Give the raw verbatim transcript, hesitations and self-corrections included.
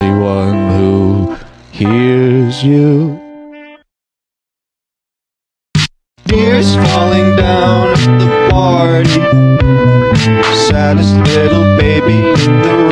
Anyone who hears you. Tears falling down at the party, saddest little baby in the